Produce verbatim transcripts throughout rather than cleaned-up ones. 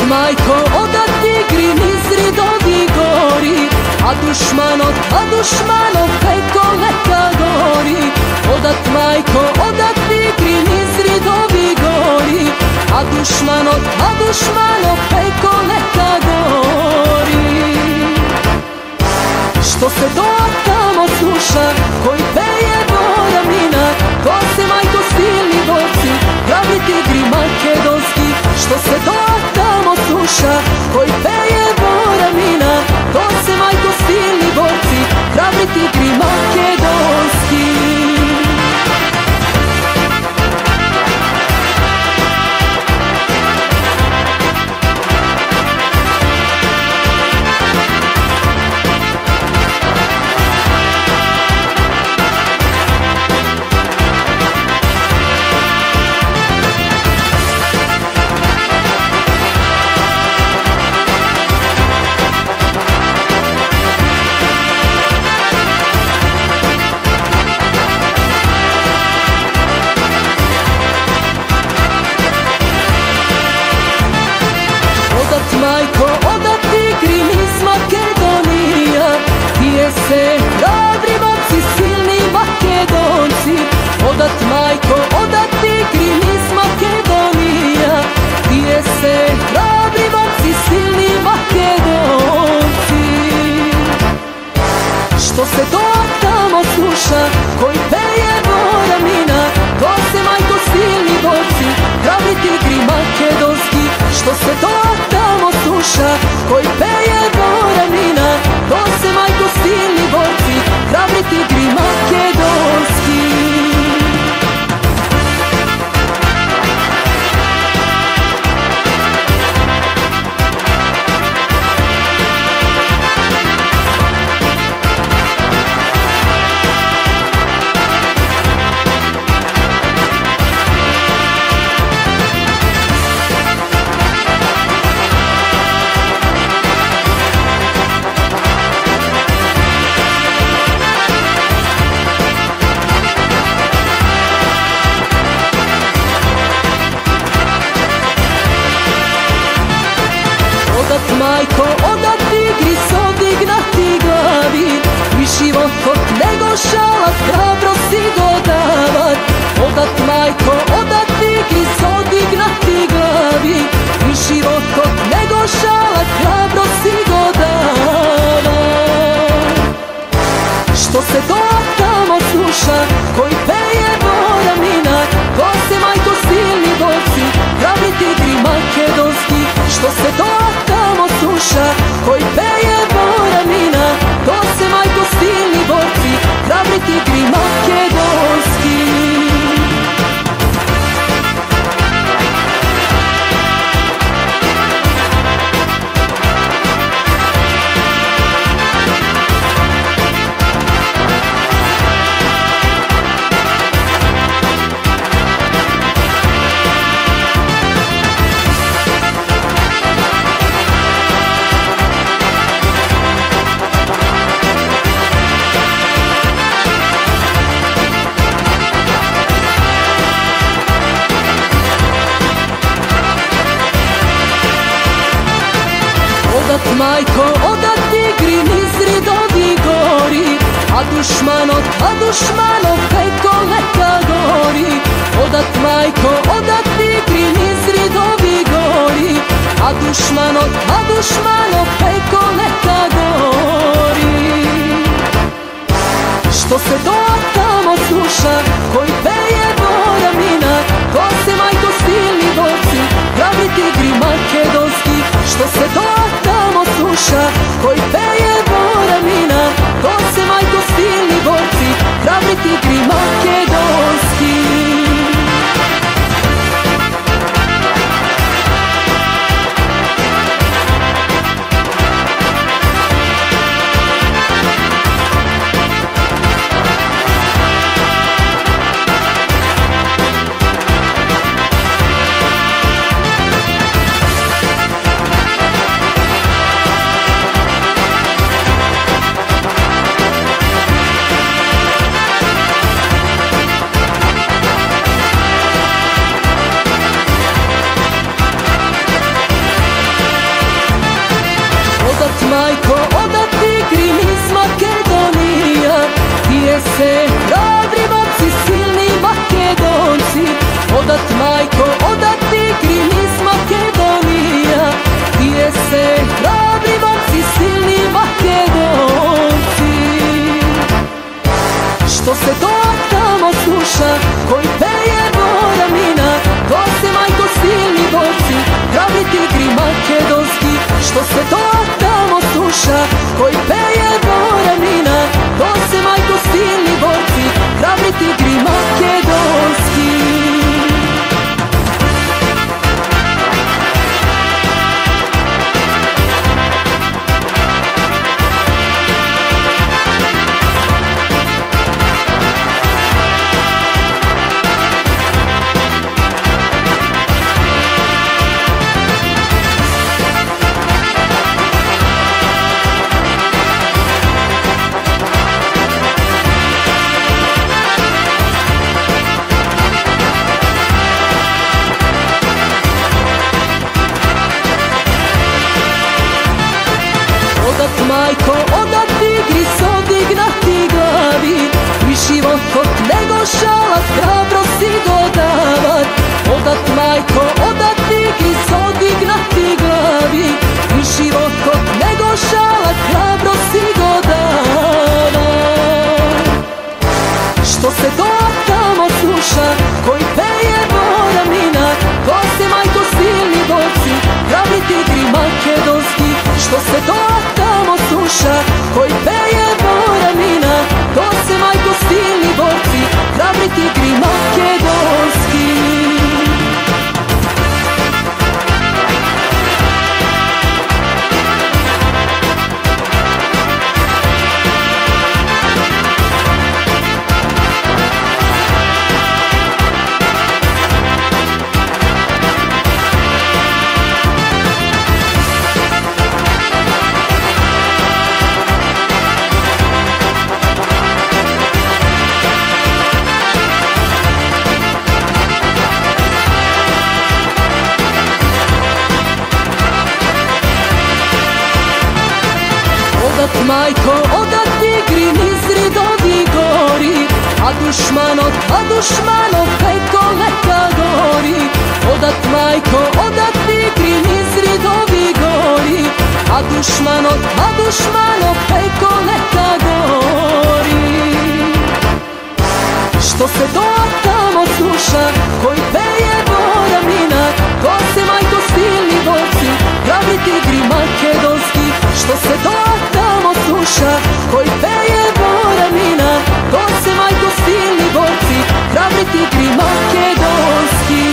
majko, odat tigri niz ridovi gori, a dušmanov, a dušmanov preko leta gori. Odat majko, odat tigri niz ridovi gori, a dušmanov, a dušmanov preko leta gori. Što se do tamo sluša, koji peje Boramina, to se majko silni borci, hrabri tigri makedonski. Što se do tamo sluša, koji peje Boramina, to se majko silni borci, hrabri tigri makedonski. Majko, odat tigri niz Makedonija, pije se hrabri momci, silni Makedonci. Odat majko, odat tigri niz Makedonija, pije se hrabri momci, silni Makedonci. Što se do tamo sluša, koji peje Boramina, to se majko silni borci, hrabri tigri makedonski. Što se do tamo sluša, koji peje Boramina, to se majko silni borci, hrabri tigri makedonski. Majko, odat tigri s odignati glavi, i život kod nego šalat, hrabrosti dodavat. Odat majko, odat tigri s odignati glavi, i život kod nego šalat, hrabrosti dodavat. Što se do tamo sluša, koji peje Boramina, to se majko silni borci, hrabri tigri makedonski. Što se do tamo sluša, koji peje Boramina, to se majko silni borci, hrabri tigri makedonski. Odat majko, odat tigri niz ridovi gori, a dušmanov, a dušmanov preko leta gori. Odat majko, odat tigri niz ridovi gori, a dušmanov, a dušmanov preko leta gori. Što se do tamo sluša, koji peje Boramina, to se majko silni borci, hrabri tigri makedonski. Što se do tamo sluša, koji peje Boramina, to se majko silni borci, hrabri tigri makedonski. hrabri momci, silni Makedonci. Odat majko, odat tigri, mi s Makedonija. Bije se hrabri momci, silni Makedonci. Što se to tamo sluša, koji peje Boramina, to se majko silni borci, hrabri tigri makedonski. Što se to tamo sluša, koji peje Boramina, to se majko silni borci, hrabri tigri makedonski. Majko, odat tigri s odignati glavi, i život kod nego šalat, hrabrosti dodavat. Odat majko, odat tigri s odignati glavi, i život kod nego šalat, hrabrosti dodavat. Što se to tamo sluša, koji peje Boramina, to se majko silni borci, hrabri tigri makedonski. Što se to tamo sluša, koji peje Boramina, to se majko silni borci, hrabri tigri makedonski. Odat majko, odat tigri, nizri dodi gori, a dušmanov, a dušmanov, peko neka gori. Odat majko, odat tigri, nizri dodi gori, a dušmanov, a dušmanov, peko neka gori. Što se to tamo sluša, koji peje Boramina, to se majko silni borci, hrabri tigri makedonski. Što se to tamo sluša, koji peje Boramina, to se majko silni borci, hrabri tigri makedonski.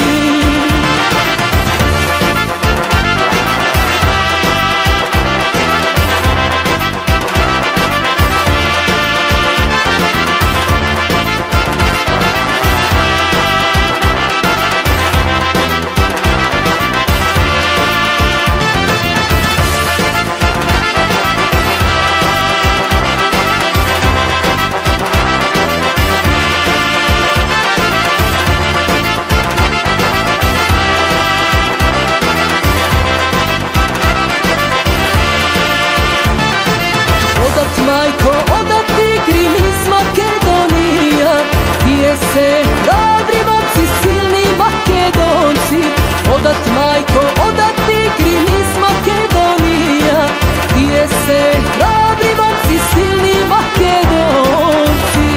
Majko, odat tigri, mi s Makedonija. Bije se hrabri momci, silni Makedonci. Odat majko, odat tigri, mi s Makedonija. Bije se hrabri momci, silni Makedonci.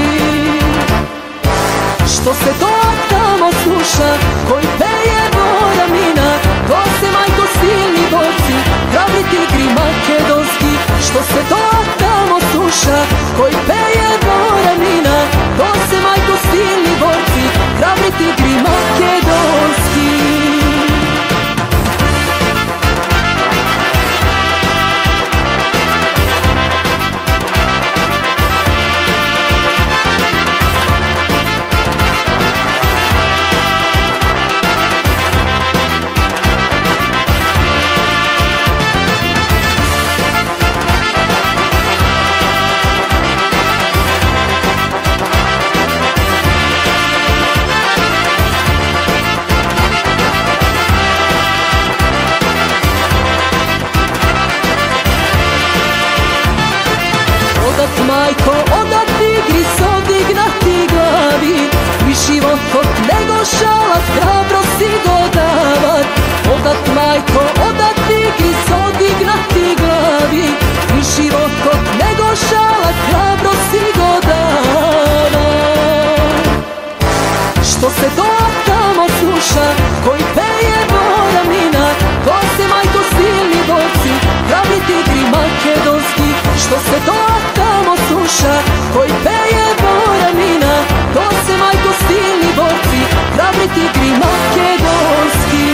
Što se to tamo sluša, koji peje Boramina, to se majko silni borci, hrabri tigri makedonski. Što se to tamo sluša, koji peje Boramina, to se majko silni borci, hrabri tigri makedonski. se to tamo sluša, koji peje Boramina, ko se majko silni borci, hrabri tigri makedonski. Što se to tamo sluša, koji peje Boramina, ko se majko silni borci, hrabri tigri makedonski.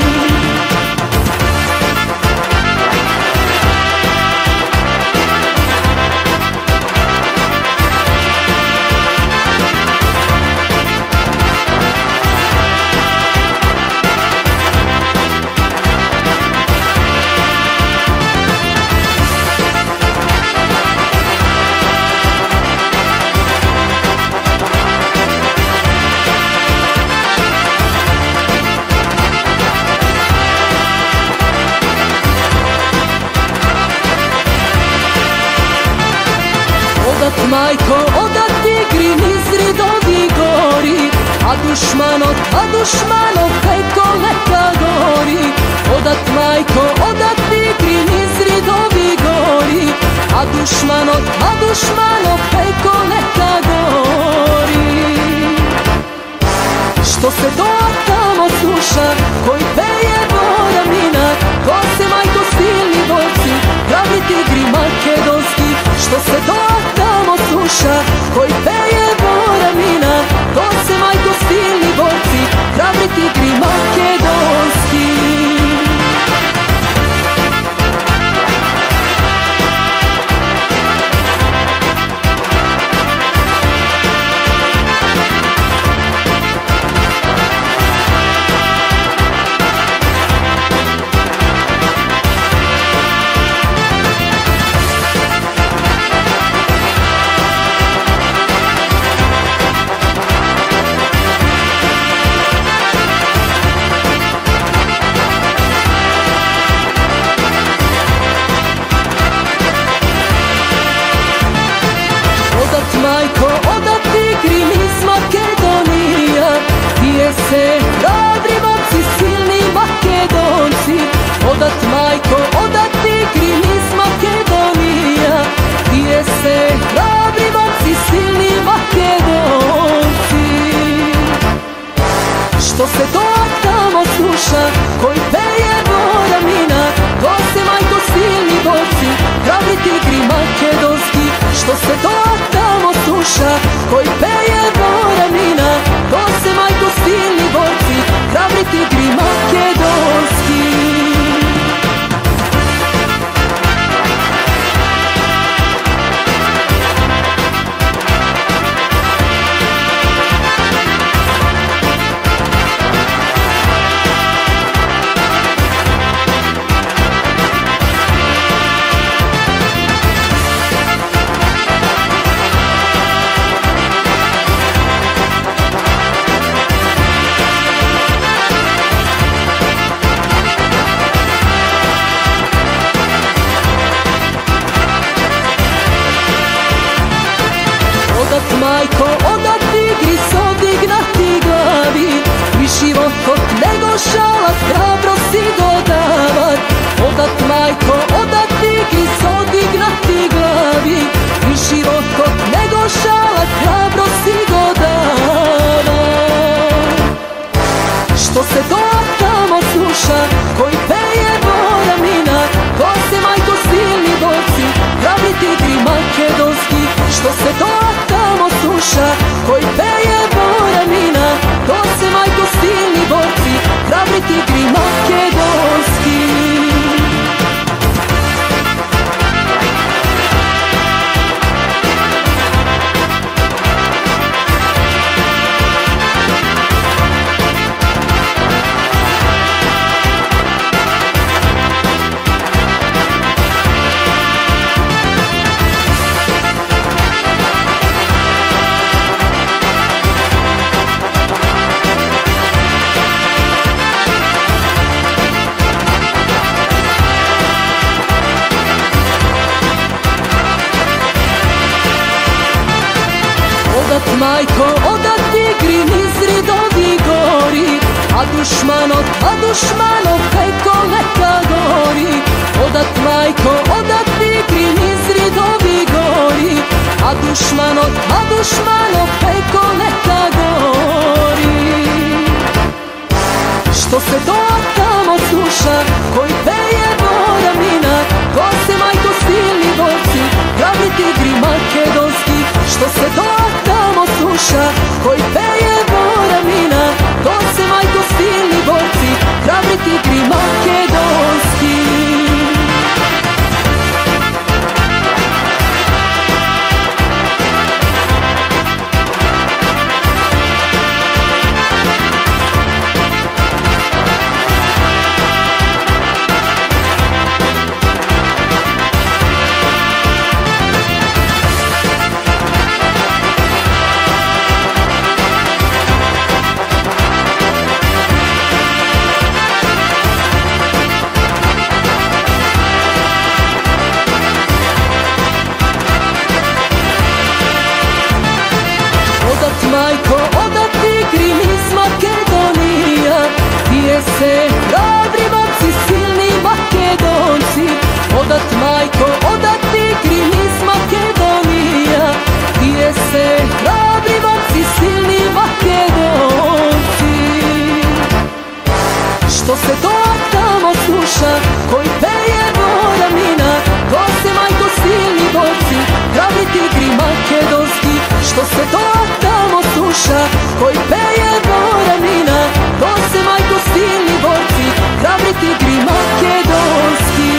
Odat majko, odat tigri, niz ridovi gori, a dušmanot, a dušmanot, peko neka gori. Odat majko, odat tigri, niz ridovi gori, a dušmanot, a dušmanot, peko neka gori. Što se to tamo sluša, koji peje Boramina, ko se majko silni borci, hrabri tigri makedonski. Što se to tamo sluša, koji peje Boramina, ko se majko silni borci, hrabri tigri makedonski. Majko, odat tigri, niz Makedonija, pije se hrabri borci, silni Makedonci. Odat majko, odat tigri, niz Makedonija, pije se hrabri borci, silni Makedonci. Što se to tamo sluša, koji peje Boramina, ko se majko silni borci, hrabri tigri makedonski. Što se to tamo sluša, koji peje Boramina, ko se majko silni borci, hrabri tigri makedonski. Odat majko, odat tigri, s odignati glavi, i život kod nego šalat, hrabrosti dodavat. Odat majko, odat tigri, s odignati glavi, i život kod nego šalat, hrabrosti dodavat. Što se to tamo sluša, koji peje Boramina, ko se majko silni borci, hrabri tigri makedonski. Što se to tamo sluša, koji peje Boramina, ko se majko silni borci, hrabri tigri makedonski. Odat majko, odat tigri, niz ridovi gori, a dušmanot, a dušmanot, peko neka gori. Odat majko, odat tigri, niz ridovi gori, a dušmanot, a dušmanot, peko neka gori. se do tamo sluša, koji peje Boramina, ko se majko silni borci, pravi tigri makedonski. Što se do tamo sluša, koji peje Boramina, ko se majko silni borci, pravi tigri makedonski. Majko, odat tigri iz Makedonija, pije se hrabri momci, silni Makedonci. Odat majko, odat tigri iz Makedonija, pije se hrabri momci, silni Makedonci. Što se to tamo sluša, koji peje Boramina, ko se majko silni borci, hrabri tigri makedonski. Što se to tamo sluša, koji peje Boramina, ko se majko silni borci, hrabri tigri makedonski.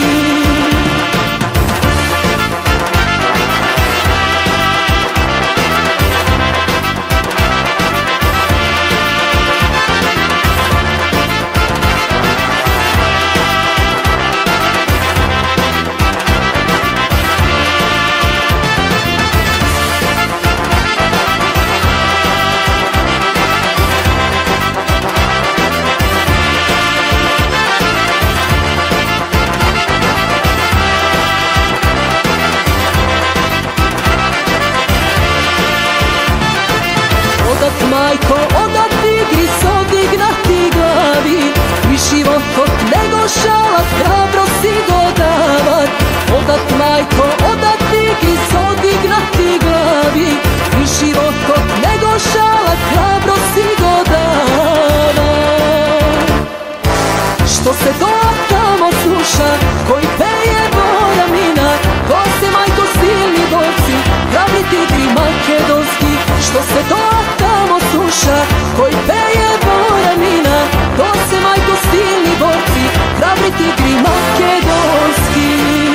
Odat majko, odat tigri s odignati glavi, i život kod nego šalat, hrabrosti dodavat. Odat majko, odat tigri s odignati glavi, i život kod nego šalat, hrabrosti dodavat. Što se do tamo sluša, koji peje Boramina, ko se majko silni borci, hrabri tigri makedonski. Što se do tamo sluša, koji peje Boramina, ko se majko silni borci, hrabri tigri makedonski.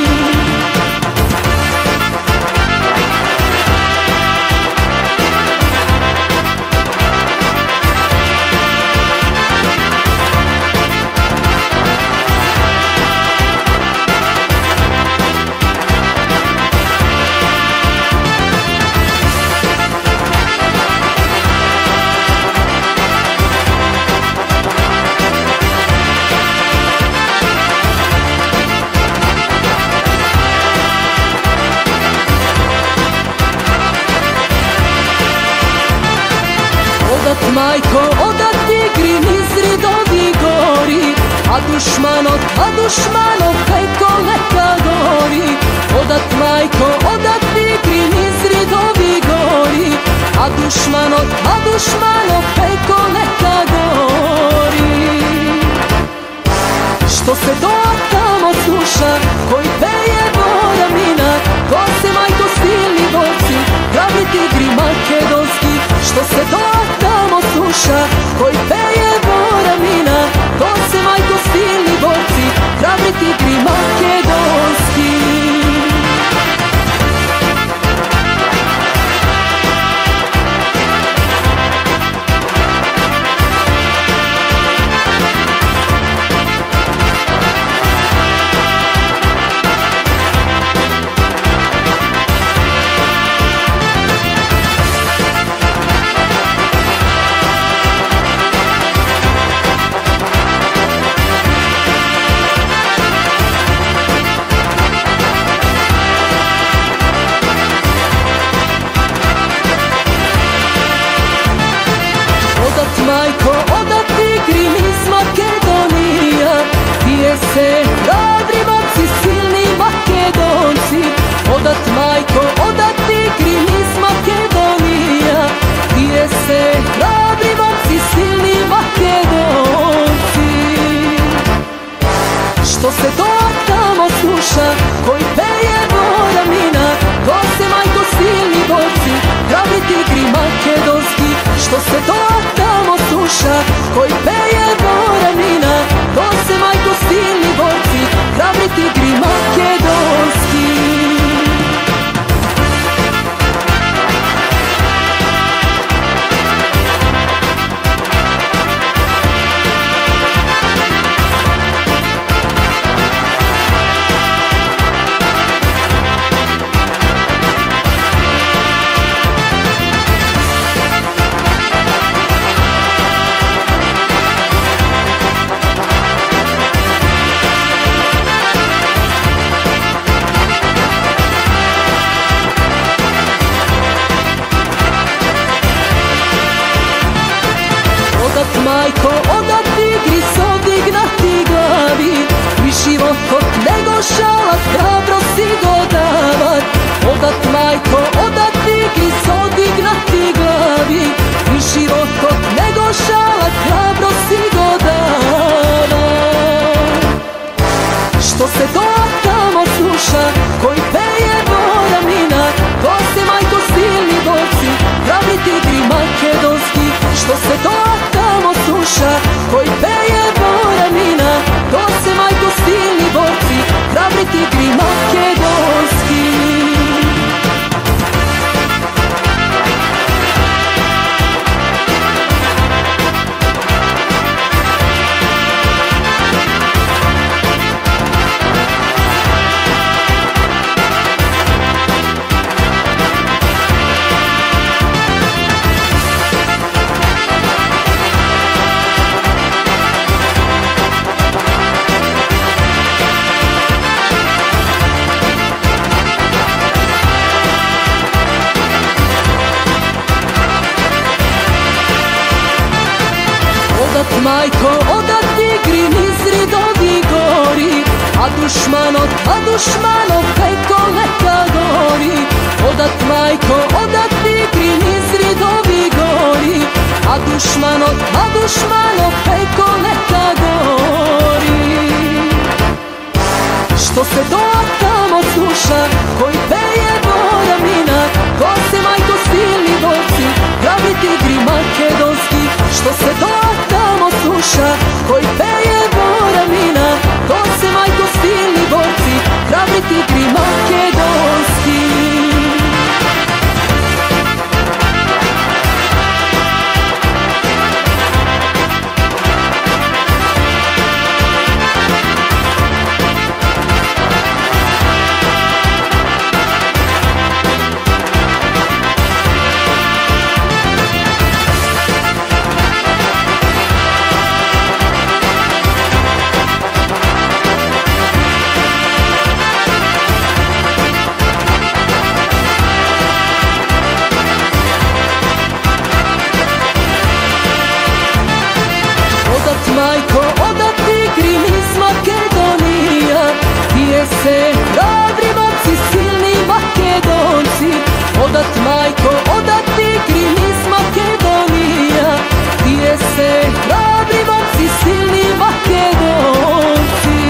Odat majko, odat tigri niz ridovi gori, a dušmanot, a dušmanot peko neka gori. Odat majko, odat tigri niz ridovi gori, a dušmanot, a dušmanot peko neka gori. Što se do tamo sluša, koji peje Boramina, ko se majko silni borci, hrabri tigri makedonski. Što se do tamo sluša, koji peje Boramina, ko se majko silni borci, hrabri tigri makedonski. majko, odat tigri s odignati glavi, i život od nego šalat, hrabrosti dodavat. Odat majko, odat tigri s odignati glavi, i život od nego šalat, hrabrosti dodavat. Što se to tamo sluša, koji peje Boramina, to se majko silni borci, hrabri tigri makedonski. Što se to tamo sluša, koji peje Boramina, to se majko silni borci, hrabri tigri makedonski. Odat majko, odat tigri nizri dovi gori, a dušmanot, a dušmanot peko neka gori. Odat majko, odat tigri nizri dovi gori, a dušmanot, a dušmanot peko neka gori. Što se to tamo sluša, koji peje Boramina, to se majko silni borci, hrabri tigri makedonski. Što se to tamo sluša, koji peje Boramina, to se majko silni borci, hrabri tigri makedonski. Odat majko, odat tigri niz Makedonija, pije se hrabri borci, silni Makedonci. Odat majko, odat tigri niz Makedonija, pije se hrabri borci, silni Makedonci.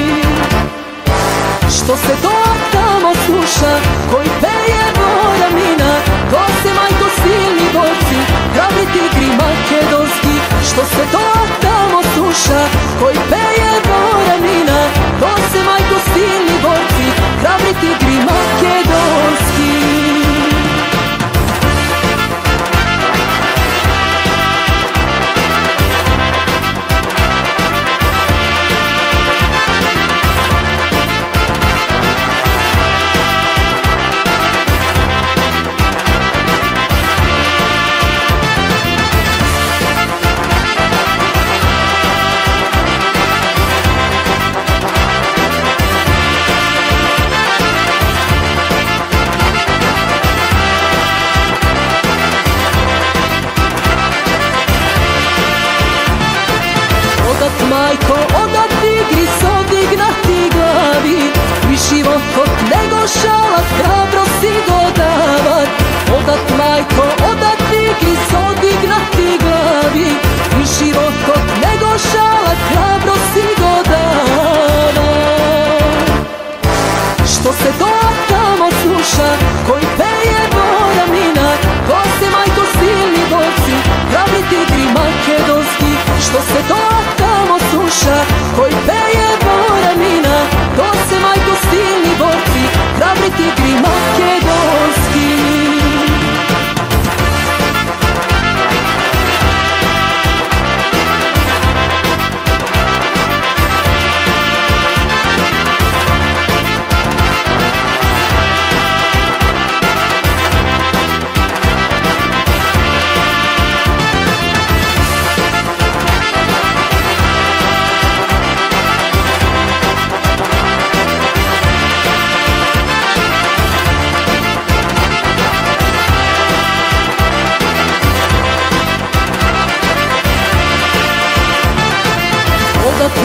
Što se to tamo sluša, koji peje Boramina, to se majko silni borci, hrabri tigri makedonski. Što se to tamo sluša, koji peje Boramina, to se majko silni borci, hrabri tigri makedonski. Odat majko, odat tigri s odignati glavi, i život od nego šalat, hrabrosti dodavat. Odat majko, odat tigri s odignati glavi, i život od nego šalat, hrabrosti dodavat. Što se to tamo sluša, koji peje Boramina, to se majko silni borci, hrabri tigri makedonski. Što se to tamo sluša, koji peje Boramina, to se majko silni borci, hrabri tigri makedonski.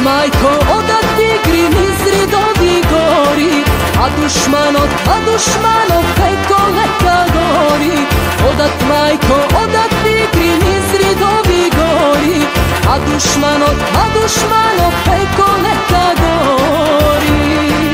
majko, odat tigri niz ridovi gori, a dušmano, a dušmano peko neka gori. Odat majko, odat tigri niz ridovi gori, a dušmano, a dušmano peko neka gori.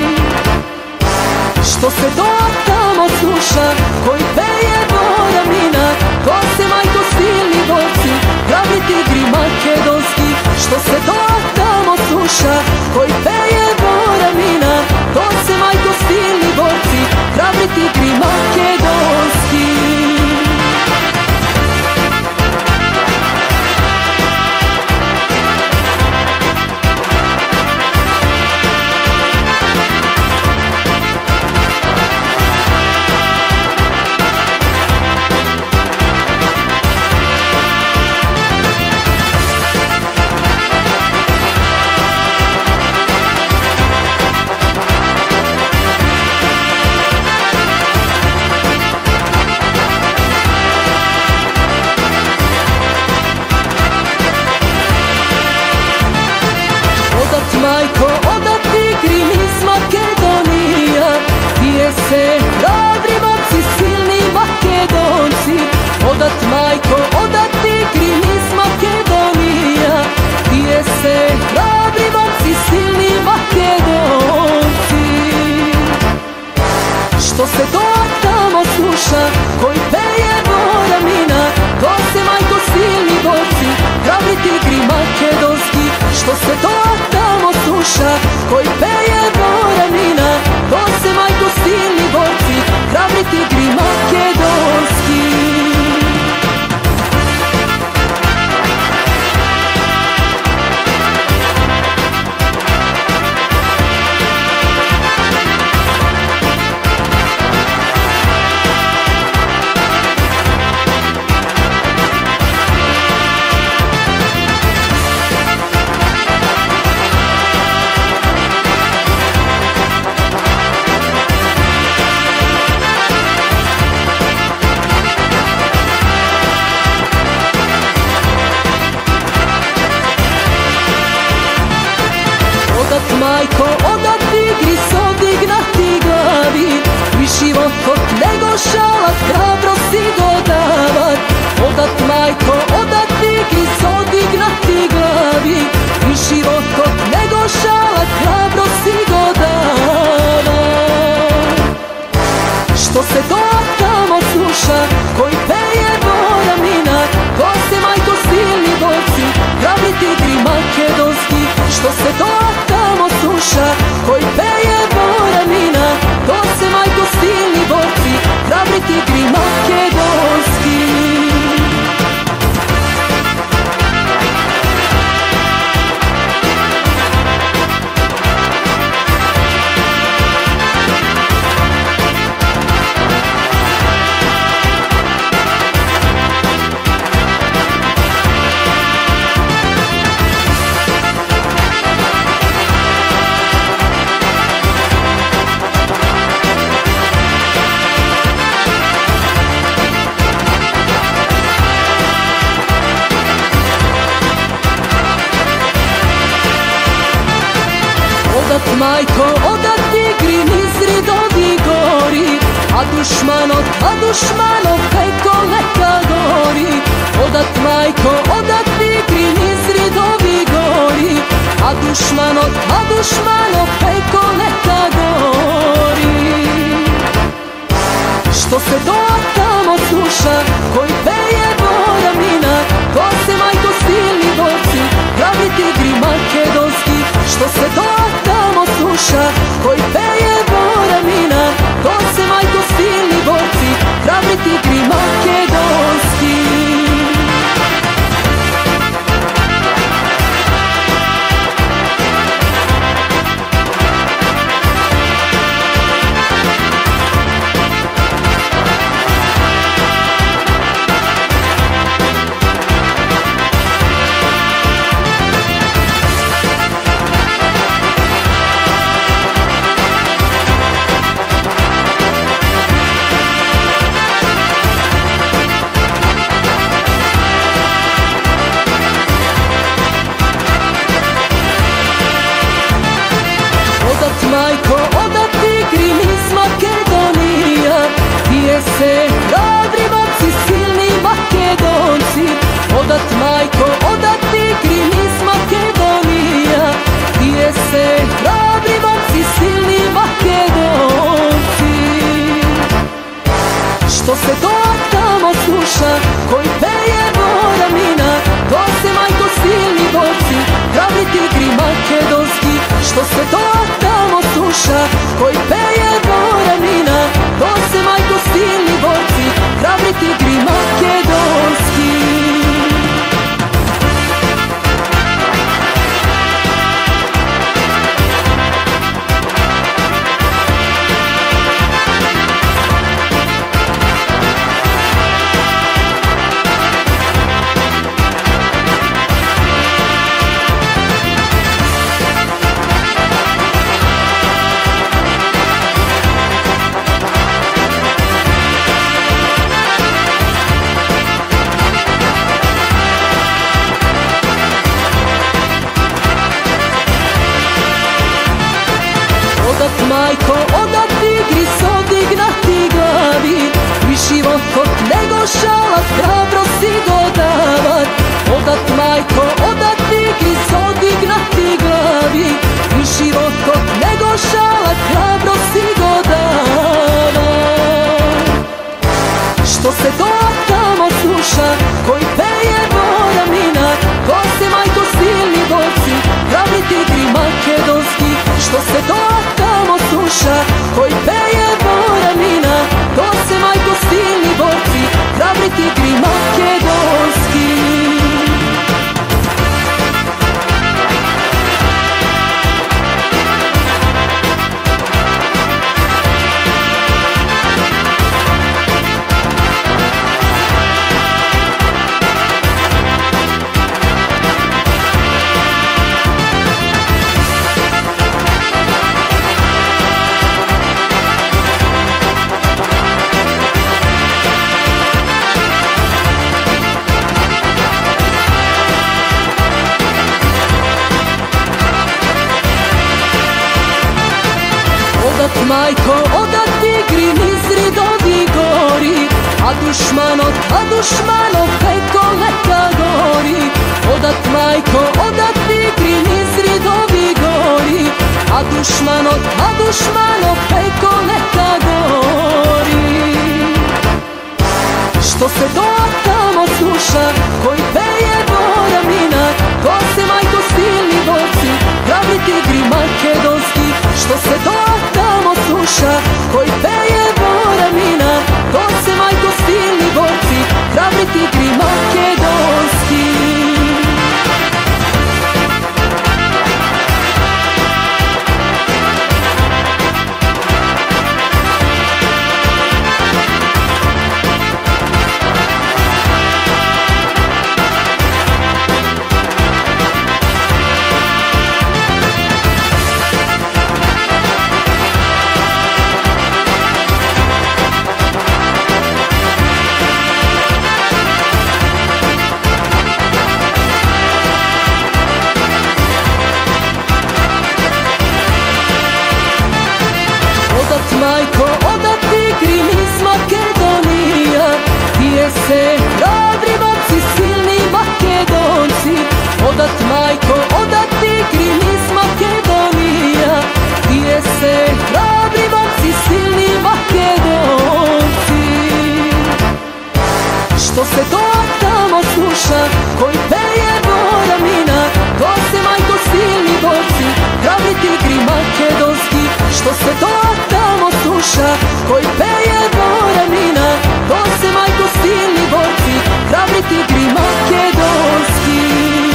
Što se do tamo sluša, koji peje Boramina, ko se majko silni borci, hrabri tigri makedonski. Što se do tamo sluša, koji peje Boramina, ko se majko silni borci, hrabri tigri makedonski. Majko, odat tigri niz Makedonija, pije se hrabri momci, silni Makedonci. Odat majko, odat tigri niz Makedonija, pije se hrabri momci, silni Makedonci. Što se do tamo sluša, koji peje Boramina, ko se majko silni borci, hrabri tigri makedonski. Što se do tamo sluša, koji peje Boramina, ko se majko silni borci, hrabri tigri makedonski. Majko, odat tigri s odignati glavi, i život od nego šalat, hrabrosti dodavat. Odat majko, odat tigri s odignati glavi, i život od nego šalat, hrabrosti dodavat. Što se do tamo sluša, koji peje Boramina, ko se majko silni borci, hrabri tigri makedonski. Što se do tamo sluša, koji peje Boramina, ko se majko silni borci, hrabri tigri makedonski. Odat majko, odat tigri niz ridovi gori, a dušmano, a dušmano peko neka gori. Odat majko, odat tigri niz ridovi gori, a dušmano, a dušmano peko neka gori. Što se do tamo sluša, koji peje Boramina, ko se majko silni borci, hrabri tigri makedonski. Što se do tamo sluša, koji peje Boramina, ko se majko silni borci, hrabri tigri makedonski. majko, odat tigri niz ridovi gori, a dušmanot, a dušmanot preko leta gori. Odat majko, odat tigri niz ridovi gori, a dušmanot, a dušmanot preko leta gori. Što se do tamo sluša, koji peje boramina, to se majko silni borci, pravi tigri makedonski. Što se do tamo sluša, koji peje boramina, to se majko silni borci, pravi tigri makedonski. Majko, odat tigri niz Makedonija, pije se hrabri borci, silni Makedonci. Odat majko, odat tigri niz Makedonija, pije se hrabri borci, silni Makedonci. Što se do tamo sluša, koji peje boramina, to se majko silni borci, hrabri tigri makedonski. Što se do tamo sluša, koji peje boramina, to se majko silni borci, hrabri tigri makedonski.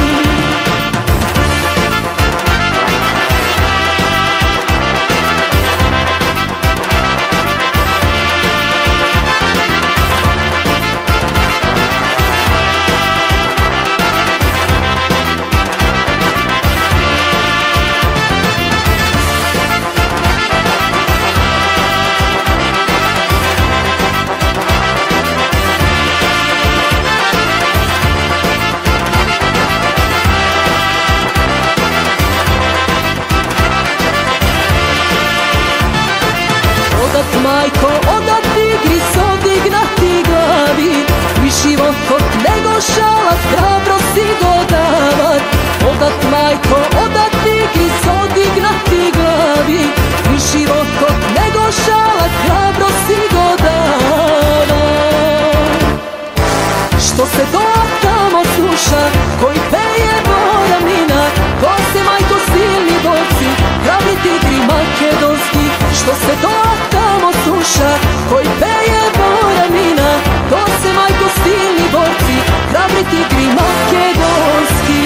Majko, odat tigri s odignati glavi, i život kod nego šalat, hrabrosti dodavat. Odat majko, odat tigri s odignati glavi, i život kod nego šalat, hrabrosti dodavat. Što se do tamo sluša, koji peje boramina, to se majko silni borci, hrabri tigri makedonski. Što se do tamo sluša, koji peje boramina, to se majko silni borci, hrabri tigri makedonski.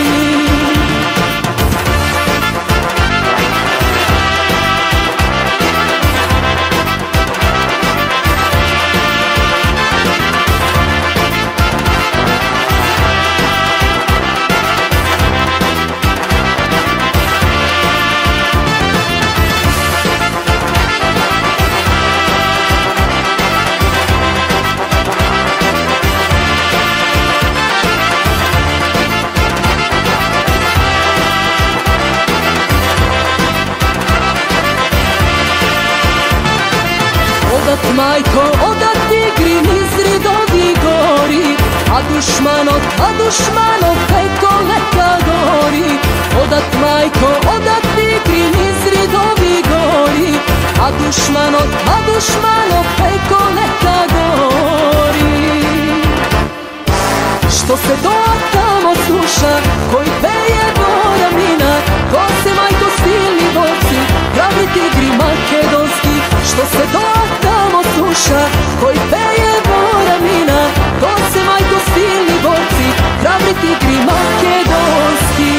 Majko, odat tigri niz ridovi gori, a dušmanot, a dušmanot preko leta gori. Odat majko, odat tigri niz ridovi gori, a dušmanot, a dušmanot preko leta gori. Što se do tamo sluša, koji peje boramina, to se majko silni borci, hrabri tigri makedonski. Što se do tamo sluša, koji peje boramina, to se majko silni borci, hrabri tigri makedonski.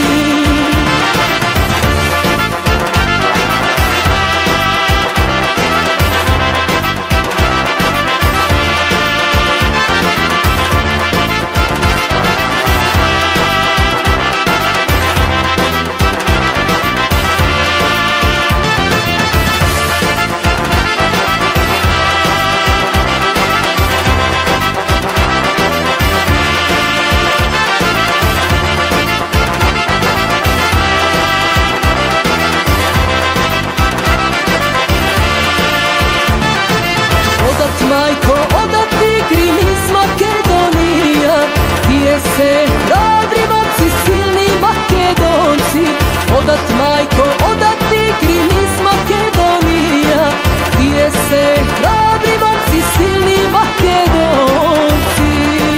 se hrabri momci, silni Makedonci. Odat majko, odat tigri iz Makedonija. Bije se hrabri momci, silni Makedonci.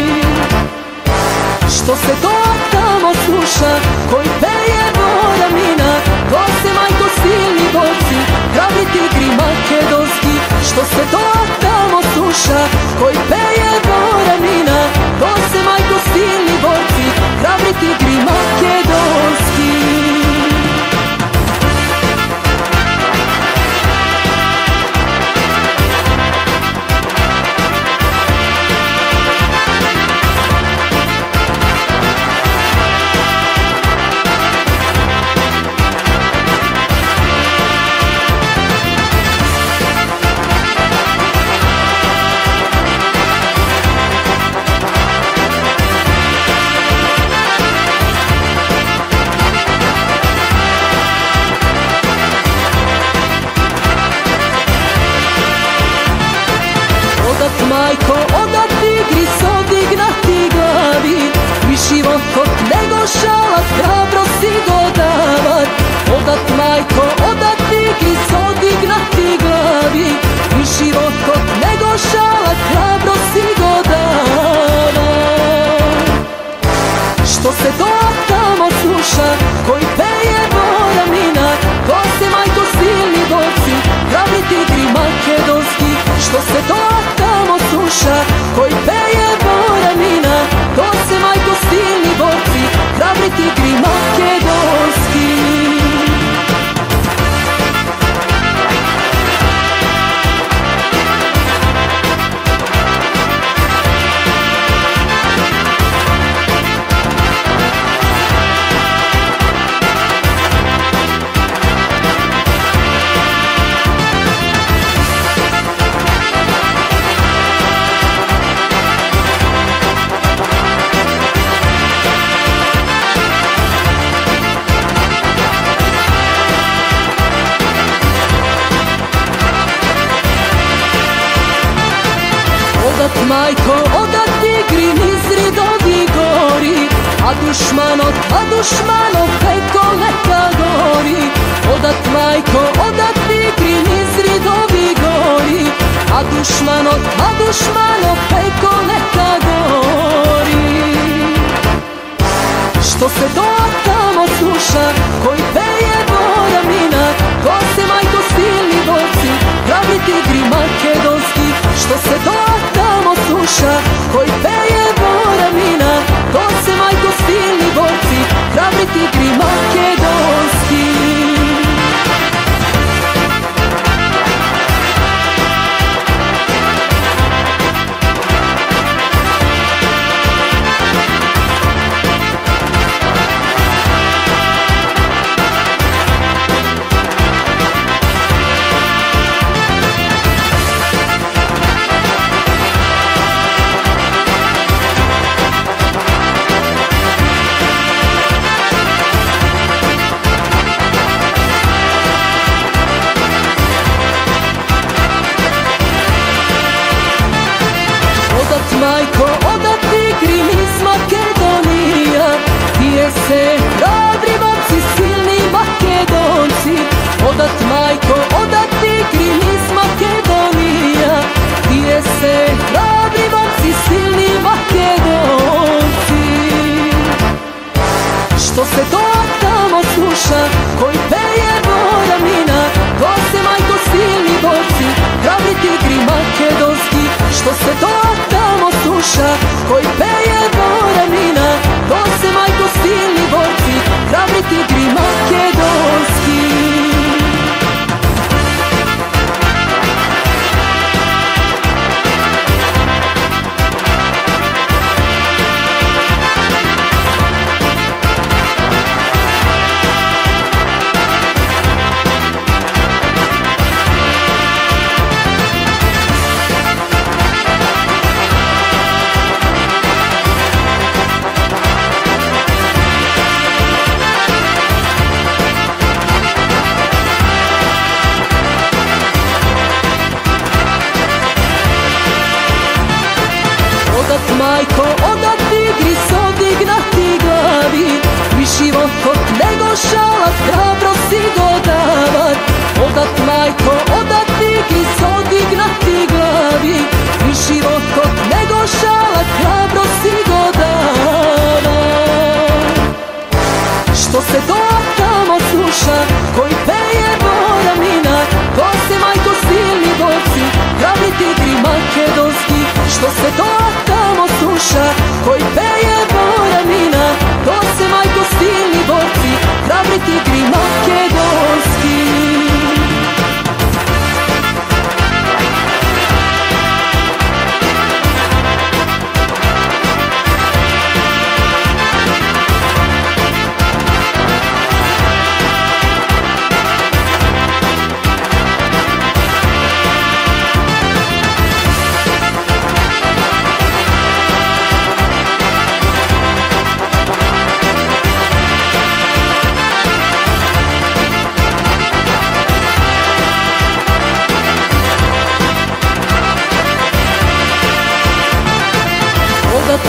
Što se to tamo sluša, koji peje Boramina, to se majko silni borci, hrabri tigri makedonski. Što se to tamo sluša, koji peje Boramina, to se majko silni borci, hrabri tigri makedonski. Majko, odat tigri s odignati glavi, i život kot nego šalat, hrabro si go davat. Odat majko, odat tigri s odignati glavi, i život kot nego šalat, hrabro si go davat. Što se to tamo sluša, koji peje Boramina, to se majko silni borci, hrabri tigri makedonski. Što se to tamo sluša, koji peje Boramina, to se majko silni borci, hrabri tigri makedonski. Odat majko, odat tigri niz ridovi gori, a dušmanov, a dušmanov peko neka gori. Odat majko, odat tigri niz ridovi gori, a dušmanov, a dušmanov peko neka gori. Što se to tamo sluša, koji peje Boramina, to se majko silni borci, hrabri tigri makedonski. Što se to tamo sluša, koji peje Boramina, to se majko silni borci, hrabri tigri makedonski. Majko, odat tigri iz Makedonija, bije se hrabri momci, silni Makedonci. Odat majko, odat tigri iz Makedonija, bije se hrabri momci, silni Makedonci. Što se to tamo sluša, koji peje Boramina, to se majko silni borci, hrabri tigri makedonski. Što se to tamo sluša, koji peje Boramina, to se majko silni borci,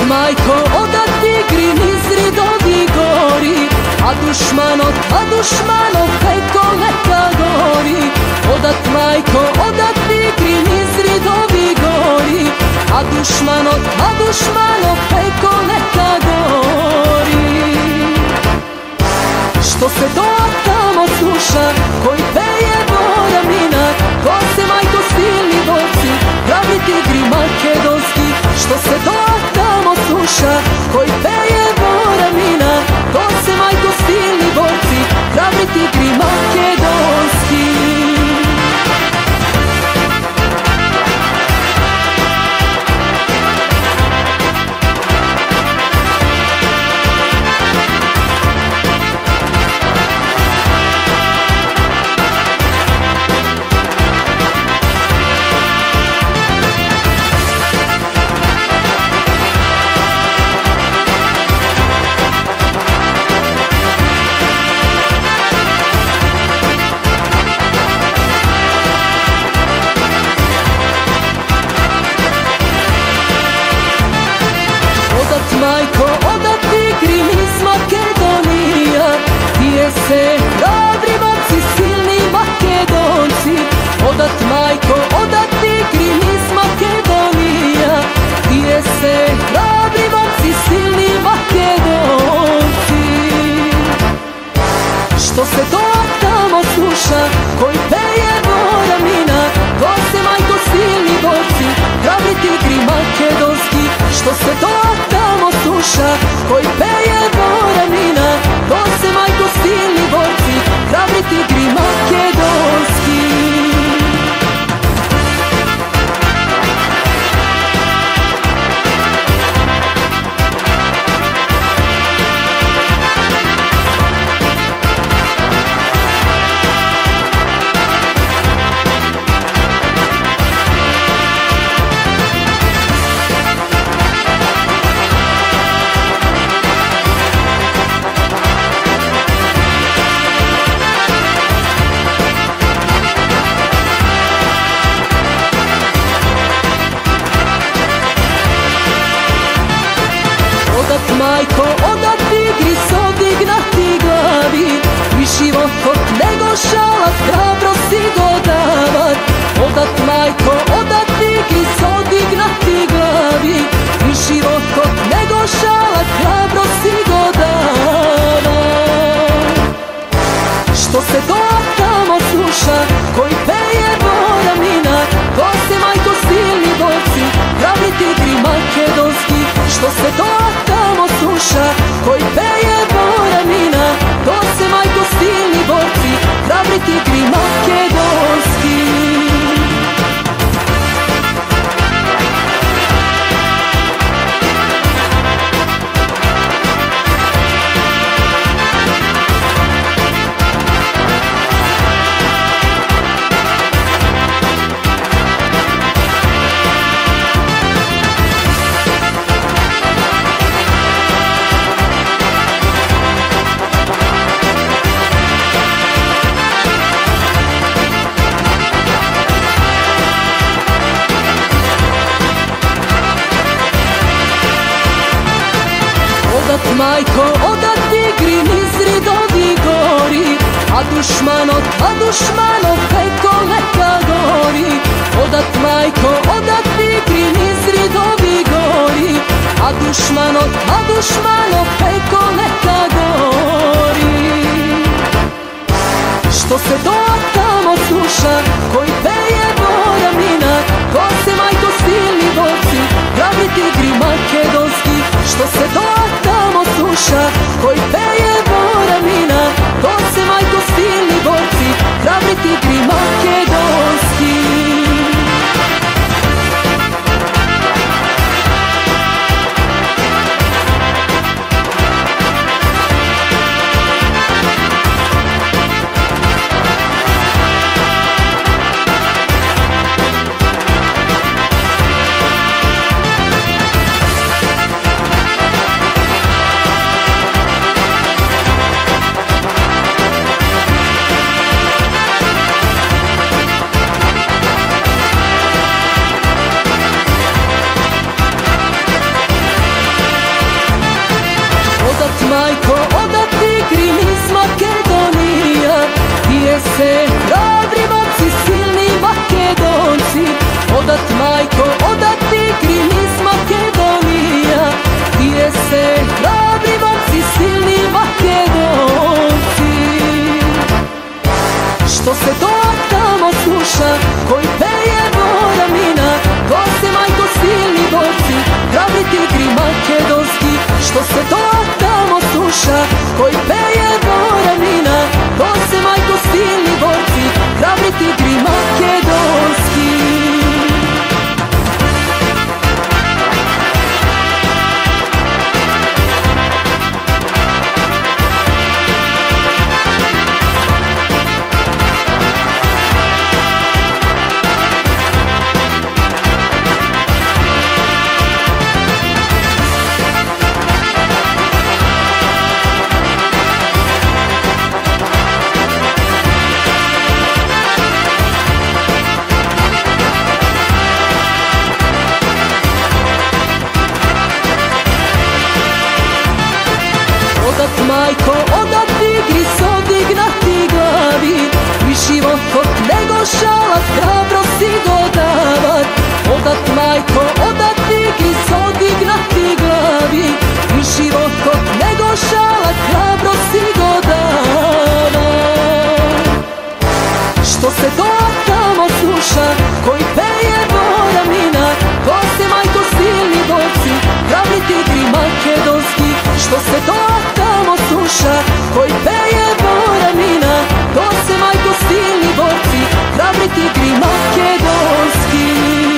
majko, odat tigri niz ridovi gori, a dušmanov, a dušmanov peko neka gori. Odat majko, odat tigri niz ridovi gori, a dušmanov, a dušmanov peko neka gori. Što se do tamo sluša, koji peje voda mina, ko se majko silni borci, pravi tigri makedonski. Što se do tamo sluša, koji peje voda mina, ko se majko silni borci, pravi tigri makedonski. Majko, odat tigri niz Makedonija, pije se hrabri momci, silni Makedonci. Odat majko, odat tigri niz Makedonija, pije se hrabri momci, silni Makedonci. Što se to tamo sluša, koji peje voda mina, ko se majko silni borci, hrabri tigri makedonski. Što se to tamo sluša, koji peje voda mina, ko se majko silni borci, hrabri tigri makedonski. Majko, odat tigri s odignati glavi, i život kod nego šalat, hrabrosti dodavat. Odat majko, odat tigri s odignati glavi, i život kod nego šalat, hrabrosti dodavat. Što se do tamo sluša, koji peje voda mina, ko se majko silni borci, hrabri tigri makedonski. Što se do tamo sluša, koji peje voda mina, ko se majko silni borci, hrabri tigri makedonski. Odat majko, odat tigri niz ridovi gori, a dušmanov, a dušmanov peko neka gori. Odat majko, odat tigri niz ridovi gori, a dušmanov, a dušmanov peko neka gori. Što se do tamo sluša, koji peje voda mina, ko se majko silni borci, pravi tigri makedonski. Što se do tamo sluša, koji peje voda mina, ko se majko silni borci, pravi tigri makedonski. Što se to tamo sluša, koji peje Boramina, to se majko silni borci, hrabri tigri makedonski. Što se to tamo sluša, koji peje Boramina, to se majko silni borci, hrabri tigri makedonski. Majko, odat tigri s odignati glavi, i život kod nego šalat, hrabrosti dodavat. Odat majko, odat tigri s odignati glavi, i život kod nego šalat, hrabrosti dodavat. Što se to tamo sluša, koji peje Boramina, to se majko silni borci, hrabri tigri makedonski. Što se to tamo sluša, koji peje Boramina, to se majko silni borci, hrabri tigri makedonski.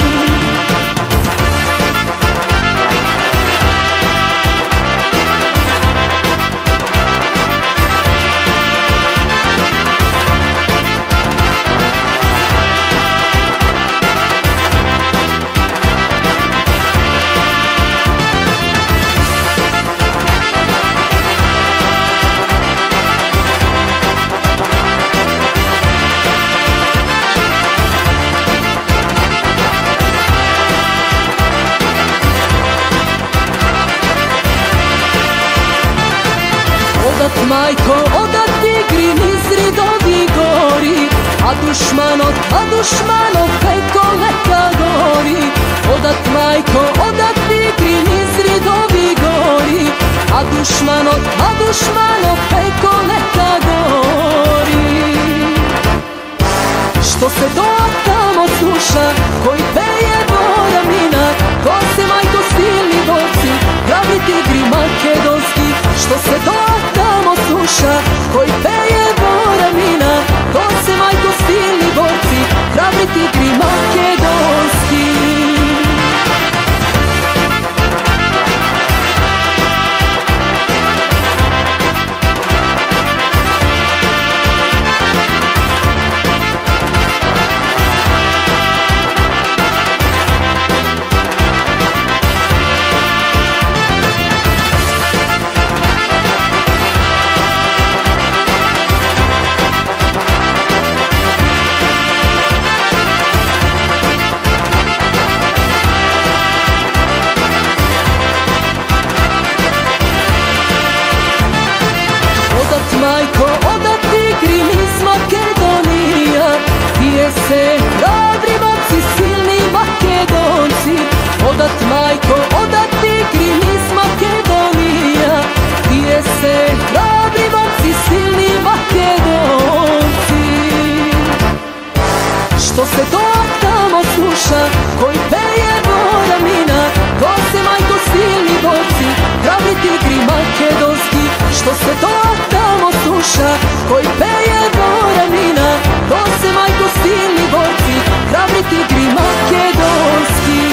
Odat majko, odat tigri nizri dogi gori, a dušmanov, a dušmanov peko neka gori. Odat majko, odat tigri nizri dogi gori, a dušmanov, a dušmanov peko neka gori. Što se to tamo sluša, koji peje Boramina, to se majko silni borci, hrabri tigri makedonski. Što se to tamo sluša, koji peje Boramina, to se majko silni borci, hrabri tigri makedonski. Majko, odat tigri niz Makedonija, pije se hrabri borci, silni Makedonci. Odat majko, odat tigri niz Makedonija, pije se hrabri borci, silni Makedonci. Što se to tamo sluša, koji peje Boramina, to se majko silni borci, hrabri tigri makedonski. Što se to tamo sluša, koji peje Boramina, to se majko silni borci, hrabri tigri makedonski.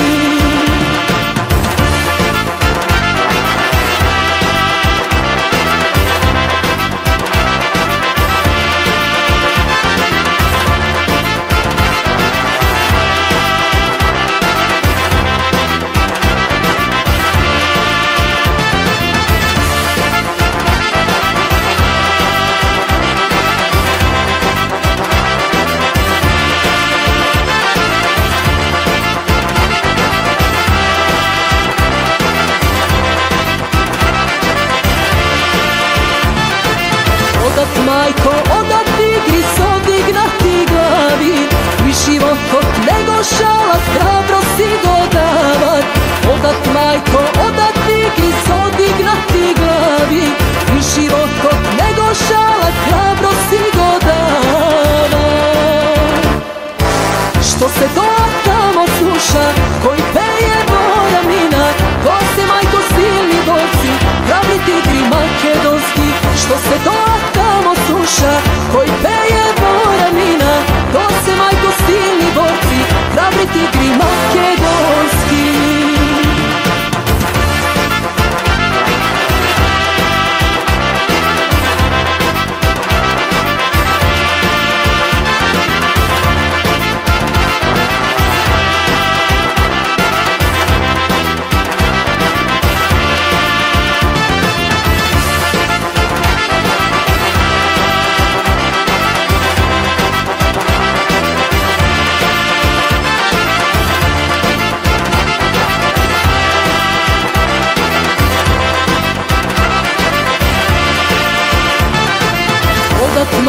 Majko, odat tigri s odignati glavi, i život kod nego šalat, hrabrosti dodavat. Odat majko, odat tigri s odignati glavi, i život kod nego šalat, hrabrosti dodavat.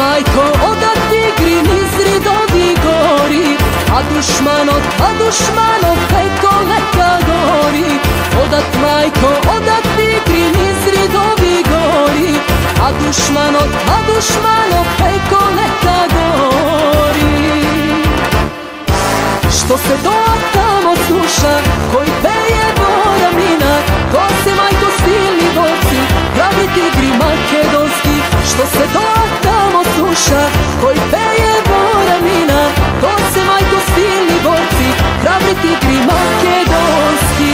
majko, odat tigri niz ridovi gori, a dušmanot, a dušmanot preko leka gori. Odat majko, odat tigri niz ridovi gori, a dušmanot, a dušmanot preko leka gori. Što se do tamo sluša, koji peje boramina, to se majko silni borci, pravi tigri makedonski. Što se do tamo sluša, koji peje boramina, to se majko silni borci, pravi tigri makedonski.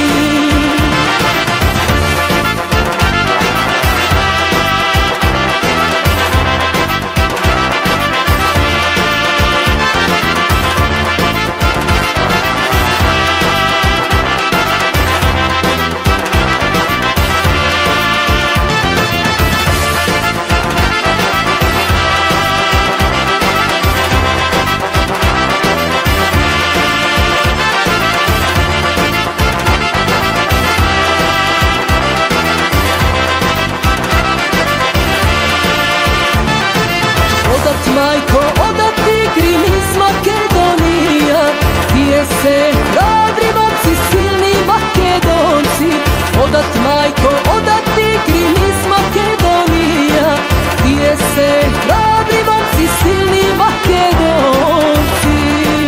Majko, odat tigri niz Makedonija, pije se hrabri momci, silni Makedonci. Odat majko, odat tigri niz Makedonija, pije se hrabri momci, silni Makedonci.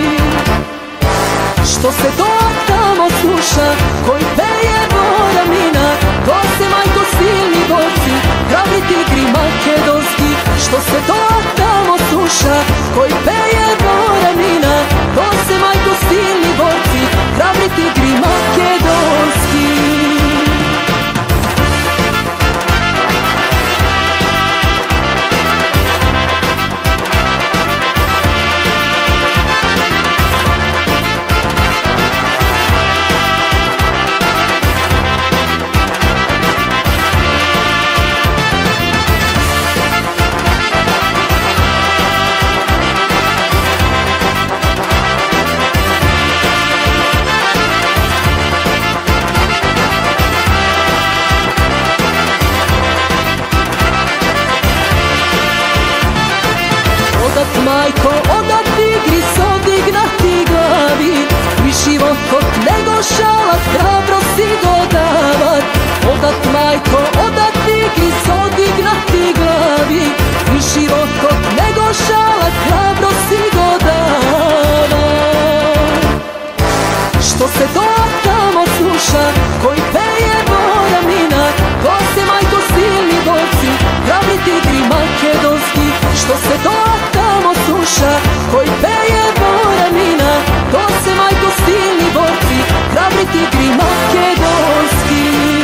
Što se do tamo sluša, koji peje boramina, to se majko silni borci, hrabri tigri makedonski. Što se do tamo sluša, koji peje boramina, to se majko silni borci, hrabri tigri makedonski. Odat majko, odat tigri s odignati glavi, i život kod nego šalat, hrabro si dodavat. Odat majko, odat tigri s odignati glavi, i život kod nego šalat, hrabro si dodavat. Što se do tamo sluša, koji peje boramina, to se majko silni borci, hrabri tigri makedonski. Što se do tamo sluša, koji peje boramina, to se majko silni borci, hrabri tigri makedonski.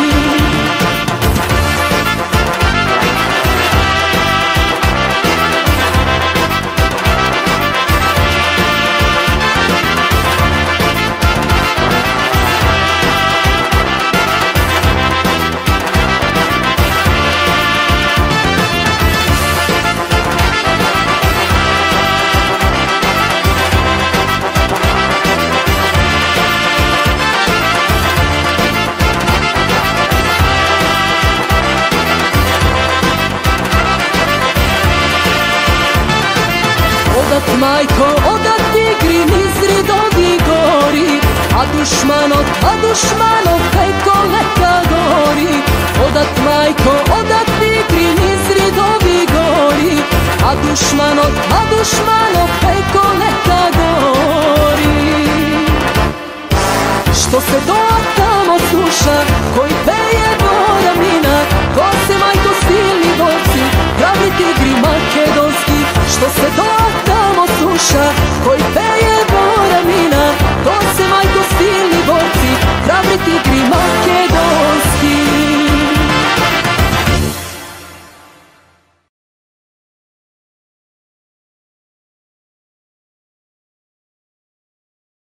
Odat majko, odat tigri niz ridovi gori, a dušmanot, a dušmanot preko leka gori. Odat majko, odat tigri